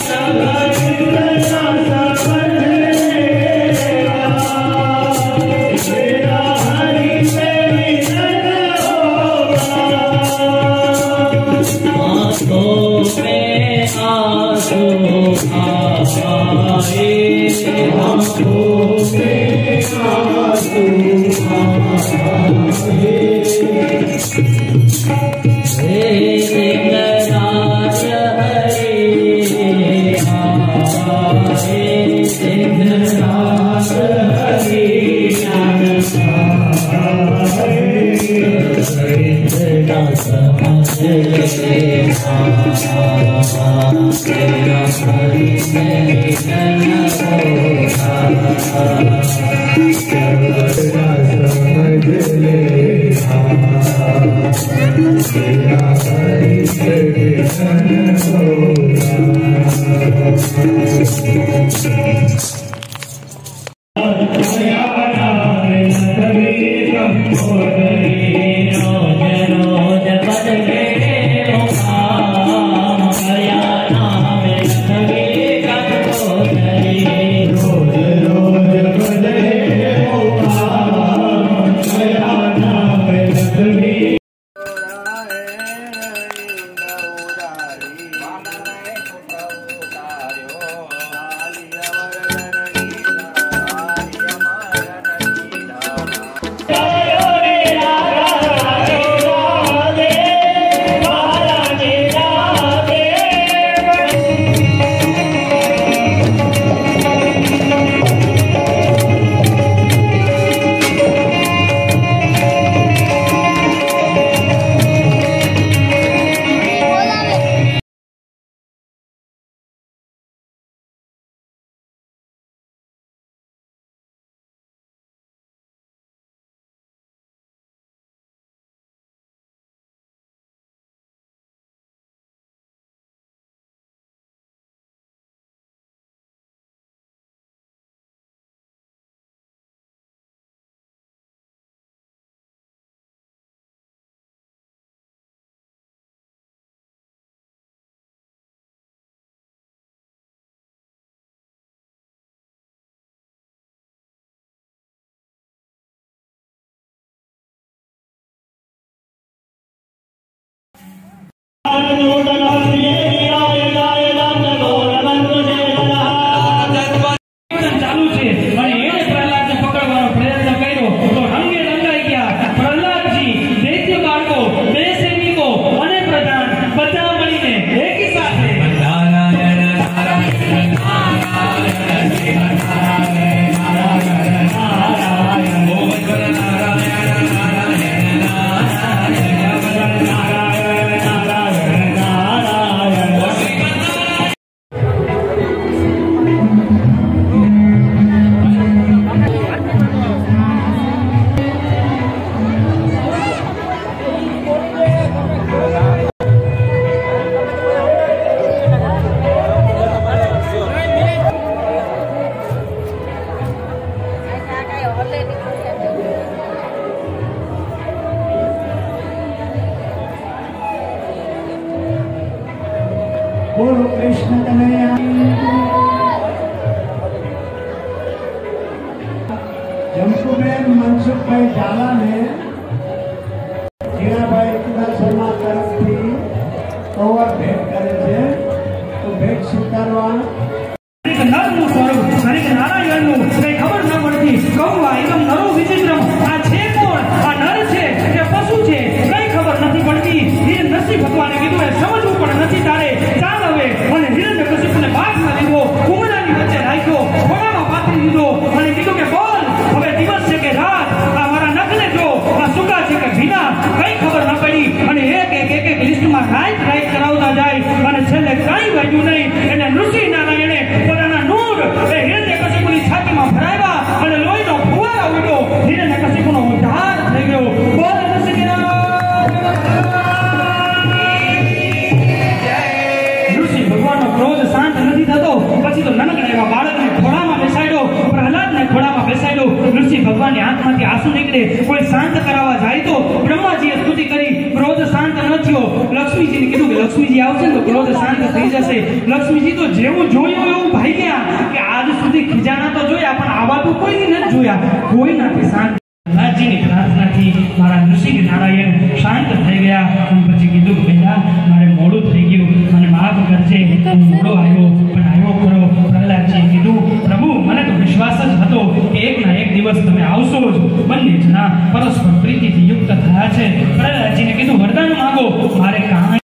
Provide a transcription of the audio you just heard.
बोलो कृष्ण कन्हैया। जमकुबेर मनसुख भाई झाला ने जीराभाई इतना शर्मा तरफथी ओवर भेट करे छे तो भेट स्वीकारवा नरનું સ્વરૂપ હરિ નારાયણનું કઈ ખબર ન પડતી કહું એકદમ નરો વિચિત્રમ આ છે કોણ આ નર છે કે પશુ છે કઈ ખબર નથી પડતી એ નરસિંહ ભગવાને કીધું એ સમજવું પણ નથી તારે ચાલ હવે અને હિરણ્યકશિપુને બાગમાં લીધો ઉમરાની વચ્ચે રાખ્યો ખોળામાં પાથરી દીધો અને કીધું કે બોલ હવે દિવસ છે કે રાત આ મારા નખને જો આ સુકા છે કે ભીના કઈ ખબર ન પડી અને એક લિસ્ટમાં રાઈટ કરાવતા જાય અને છેલ્લે કઈ વાગ્યું નહીં એટલે નૃસિંહ નારાયણે પોતાના નૂર એ હિરણ્યકશિપુની છાતીમાં ભરાવ્યા અને લોહીનો ફુવારો ઉડ્યો હિરણ્યકશિપુનો ઉદ્ધાર થઈ ગયો બોલ નૃસિંહ નૃસિંહ ભગવાનનો ક્રોધ શાંત નથી થતો પછી તો નાનકડા એવા બાળકને ખોળામાં બેસાડ્યો પ્રહલાદને ખોળામાં બેસાડ્યો નૃસિંહ ભગવાનની આંખમાંથી આંસુ નીકળે કોઈ શાંત કરાવવા જાય તો બ્રહ્માજીએ સ્તુતિ કરી ક્રોધ શાંત ન થયો લક્ષ્મીજીને કીધું કે લક્ષ્મીજી આવશે ને તો ક્રોધ શાંત થઈ જશે. લક્ષ્મીજી તો જેવું જોયું એવું ભાગ્યા કે આજ સુધી ખીજાના તો જોયા પણ આવા તો કોઈ નથી જોયા. કોઈ નાથી શાંત પ્રહલાદજીની પ્રાર્થનાથી મારા નૃસિંહ નારાયણ શાંત થઈ ગયા. હું પછી કીધું બેટા મારે મોડું થઈ ગયું મને માફ કરજે, હું મોડો આવ્યો પણ આવ્યો ખરો. પ્રહલાદજીએ કીધું પ્રભુ મને તો વિશ્વાસ જ હતો કે એક ના એક દિવસ તમે આવશો જ. બંને જણા પરસ્પર પ્રીતિથી યુક્ત થયા છે. પ્રહલાદજીને કીધું વરદાન માંગો. મારે કાંઈ